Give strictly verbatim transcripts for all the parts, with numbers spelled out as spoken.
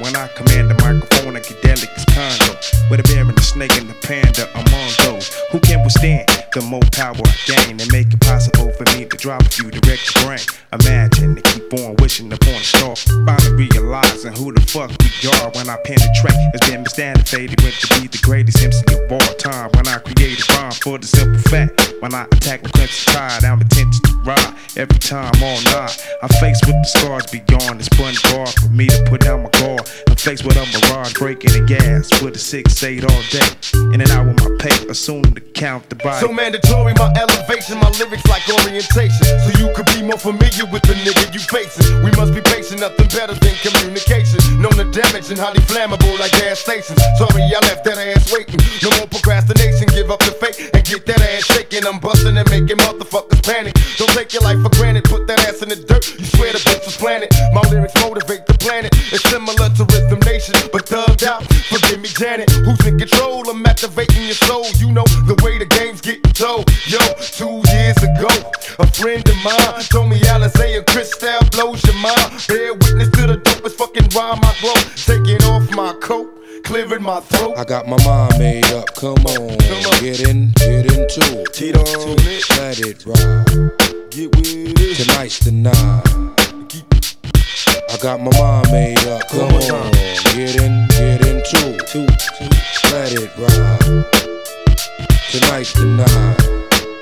When I command the microphone, I get delicate condo. With a bear and the snake and the panda among those who can withstand the more power I gain and make it possible for me to drop a few direct the brain. Imagine to keep on wishing upon a star, finally realizing who the fuck we are. When I penetrate, it's been misstandard with to be the greatest M C of all time. When I create a rhyme for the simple fact, when I attack with crimson tide, I'm intention to ride every time all night. I'm faced with the scars beyond this bun bar for me to put down my guard. I'm faced with a mirage breaking the gas with a six eight all day. In and out with my pay, assume to count the body. So mandatory, my elevation, my lyrics like orientation, so you could be more familiar with the nigga you facing. We must be patient, nothing better than communication. Known to damage and highly flammable like gas stations. Sorry, I left that ass waiting. No more procrastination, give up the fake and get that ass shaking. I'm busting and making motherfuckers panic. Don't take your life for granted, put that ass in the dirt. You swear the bitch was planted. My lyrics motivate the planet. It's similar to Rhythm Nation, but thugged out. Forgive me, Janet. Who's in control? I'm activating your soul. You know the way the game's getting told. Yo, two years ago, a friend of mine told me Alizé and Cristal blows your mind. Bear witness to the dopest fucking rhyme I grow. Taking off my coat, clearing my throat. I got my mind made up, come on, come on. Get in, get into it. Tito, let it ride. Get with it. Tonight's the night. I got my mind made up, come on. Get in, get into it. Let it ride. Tonight's the night.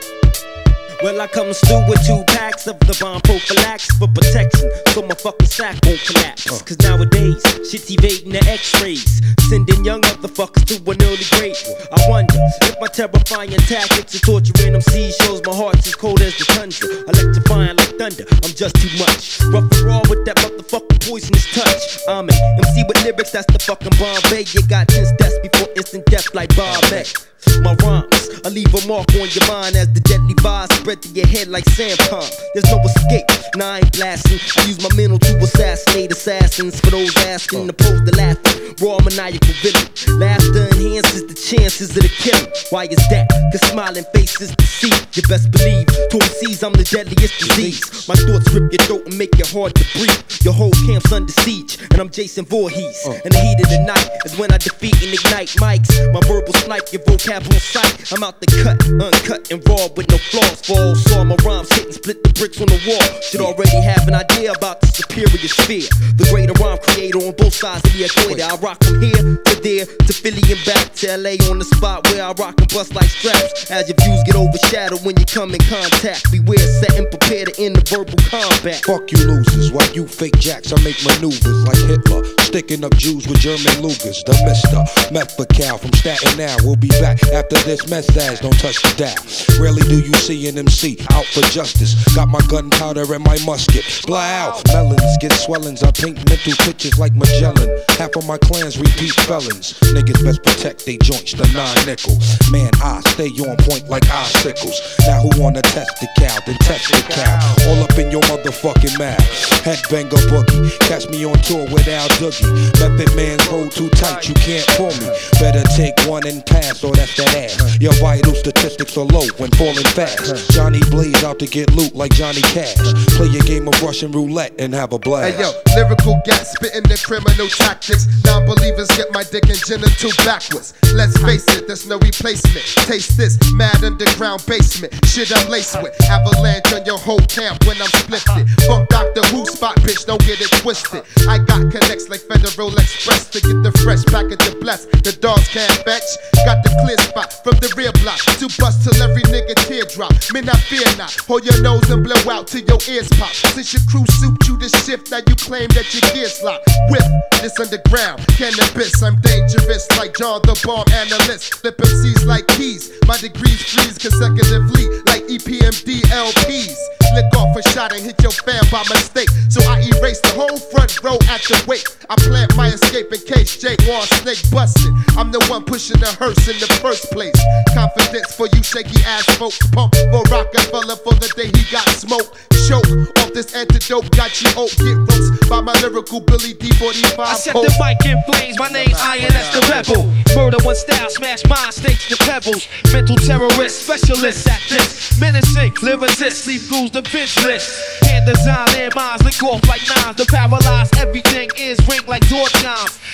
Well, I come through with two packs of the bomb prophylaxis for protection, so my fucking sack won't collapse. Cause nowadays, shit's evading the x-rays, sending young motherfuckers to an early grave. I wonder if my terrifying tactics of torturing them seas shows my heart's as cold as the tundra. Electrifying like thunder, I'm just too much. Rough and raw with that motherfucking poisonous touch. I'm an M C with lyrics, that's the fucking Bombay. You got tense deaths before instant death like Bob May. My rhymes, I leave a mark on your mind as the deadly vibes spread to your head like sandpalm. There's no escape, nah, I ain't blasting. I use my mental to assassinate assassins. For those asking, opposed to laughing, raw maniacal villain. Laughter enhances the chances of the killing. Why is that? Cause smiling faces deceive. You best believe, to M Cs I'm the deadliest disease. My thoughts rip your throat and make it hard to breathe. Your whole camp's under siege, and I'm Jason Voorhees. In the heat of the night is when I defeat and ignite mics. My verbal snipe, your vocab on sight. I'm out the cut, uncut and raw with no flaws. Fall, saw my rhymes hit and split the bricks on the wall. Should already have an idea about the superior sphere. The greater rhyme creator on both sides of the equator. I rock from here to there, to Philly and back to L A on the spot where I rock and bust like straps. As your views get overshadowed when you come in contact, beware, set and prepare to end the verbal combat. Fuck you losers, while you fake jacks, I make maneuvers like Hitler, sticking up Jews with German Lugers. The Mister Methacal from Staten Island will be back after this message. Don't touch the dial. Rarely do you see an M C out for justice. Got my gunpowder and my musket. Blow out melons, get swellings. I paint mental pictures like Magellan. Half of my clans repeat felons. Niggas best protect they joints, the nine nickel. Man, I stay on point like icicles. Now who wanna test the cow? Then test the cow. All up in your motherfucking mouth. Headbanger boogie. Catch me on tour with Al Doogie. Method man's hold too tight, you can't pull me. Better take one and pass, or that's that ass. Your vital statistics are low when falling fast. Johnny Blaze out to get loot like Johnny Cash. Play a game of Russian roulette and have a blast. Hey yo, lyrical gas spitting the criminal tactics. Non-believers get my dick and genital backwards. Let's face it, there's no replacement. Taste this, mad underground basement. Shit I'm laced with. Avalanche on your whole camp when I'm splifted. Funk Doctor Who spot, bitch, don't get it twisted. I got connects like Federal Express to get the fresh package of bless. The dogs can't fetch. Got the clear spot from the rear block to bust till every nigga teardrop. Men, I fear not. Hold your nose and blow out till your ears pop. Since your crew suit you to shift, now you claim that your gears lock. Whip this underground cannabis. I'm dangerous like John the Bomb Analyst. Flip M Cs like keys. My degrees freeze consecutively like E P M D L Ps. Lick off a shot and hit your fan by mistake. So I erase the whole front row at the wake. I plant my escape in case Jake wants snake busted. I'm the one pushing the hearse in the first place. Confidence for you shaky ass folks. Pump for Rockefeller for the day he got smoked. Choke off this antidote, got you oak. Get roast by my lyrical Billy D forty-five. I set the mic in flames, my name's Iron, that's the rebel. Murder one style, smash mind, stakes the pebbles. Mental terrorist, specialist at this. Menacing, lyricist, sleep fools defenseless. Hand design, and minds lick off like nines. The paralyzed, everything is ring like door chimes.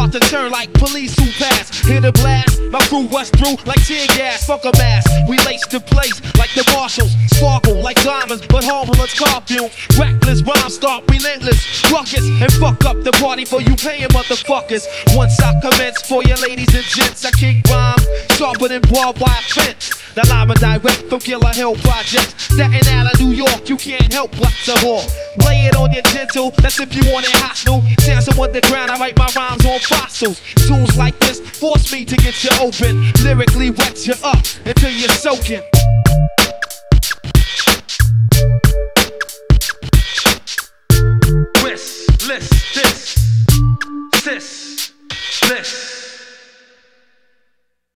start to turn like police who pass. Hear the blast, my crew rush through like tear gas. Fuck a mask, we lace the place like the marshals. Sparkle like diamonds, but harmless car fume. Reckless rhymes start relentless, ruckus, and fuck up the party for you paying motherfuckers. Once I commence for your ladies and gents, I kick rhymes sharper than barbed wire fence. The live and direct from Killer Hill Projects. Staten Island, New York, you can't help but to whore. Lay it on your gentle, that's if you want it hostile. Sounds from underground, I write my rhymes on fossils. Tunes like this force me to get you open. Lyrically wet you up until you're soaking. This, this, this, this, this.